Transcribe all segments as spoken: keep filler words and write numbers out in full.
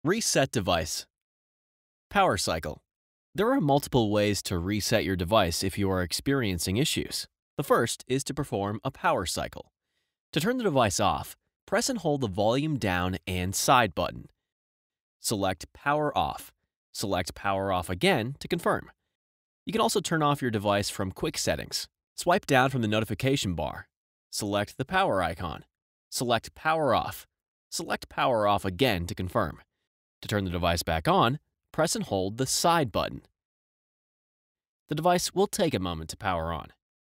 Reset device. Power cycle. There are multiple ways to reset your device if you are experiencing issues. The first is to perform a power cycle. To turn the device off, press and hold the volume down and side button. Select Power Off. Select Power Off again to confirm. You can also turn off your device from Quick Settings. Swipe down from the notification bar. Select the power icon. Select Power Off. Select Power Off again to confirm. To turn the device back on, press and hold the side button. The device will take a moment to power on.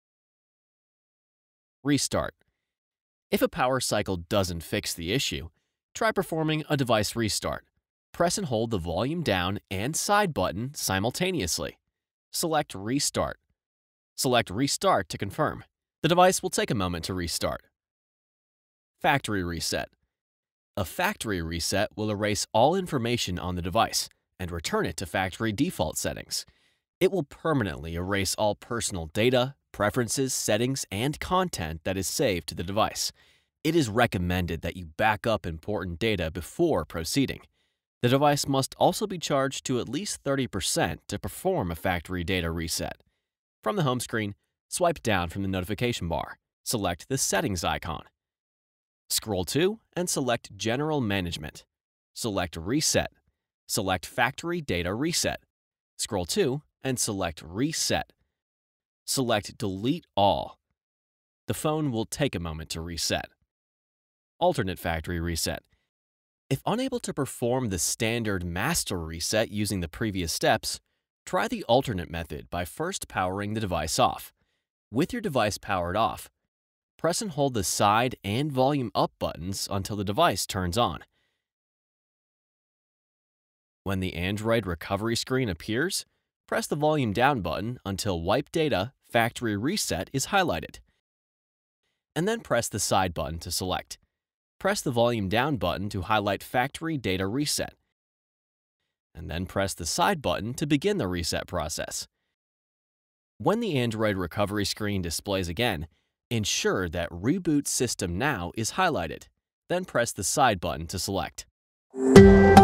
Restart. If a power cycle doesn't fix the issue, try performing a device restart. Press and hold the volume down and side button simultaneously. Select Restart. Select Restart to confirm. The device will take a moment to restart. Factory reset. A factory reset will erase all information on the device and return it to factory default settings. It will permanently erase all personal data, preferences, settings, and content that is saved to the device. It is recommended that you back up important data before proceeding. The device must also be charged to at least thirty percent to perform a factory data reset. From the home screen, swipe down from the notification bar. Select the Settings icon. Scroll to and select General Management. Select Reset. Select Factory Data Reset. Scroll to and select Reset. Select Delete All. The phone will take a moment to reset. Alternate factory reset. If unable to perform the standard master reset using the previous steps, try the alternate method by first powering the device off. With your device powered off, press and hold the side and volume up buttons until the device turns on. When the Android recovery screen appears, press the volume down button until Wipe Data Factory Reset is highlighted, and then press the side button to select. Press the volume down button to highlight Factory Data Reset, and then press the side button to begin the reset process. When the Android recovery screen displays again, ensure that Reboot System Now is highlighted, then press the side button to select.